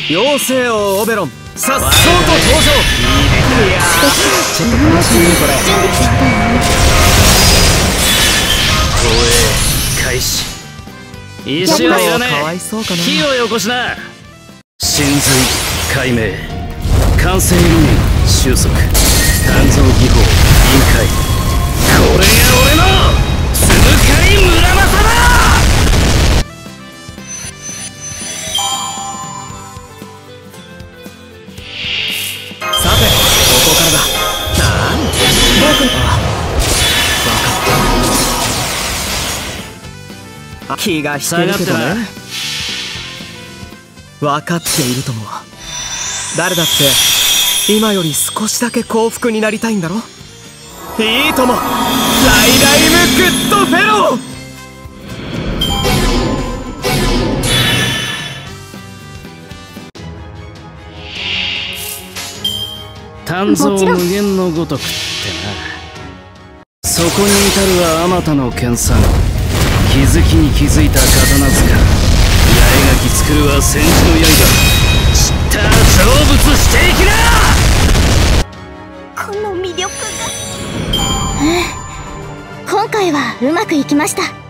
妖精王オベロンさっそうと登場。いやーちょっと悲しいねこれ。 投影開始。石はいらねかわいそうかえ。 な。 火をよこしな。神髄解明完成理念収束鍛造技法臨界。これが俺のつむかい村正だ。 さてここからだ。なんで僕分かった。気が引けるけどね。分かっているとも。誰だって今より少しだけ幸福になりたいんだろ。いいとも。ライライムグッドフェロー。 鍛造無限のごとくってな。そこに至るはあまたの研鑽。気づきに気づいた刀塚。八重垣作るは千字の刃。知った成仏していきな。 この魅力が今回はうまくいきました。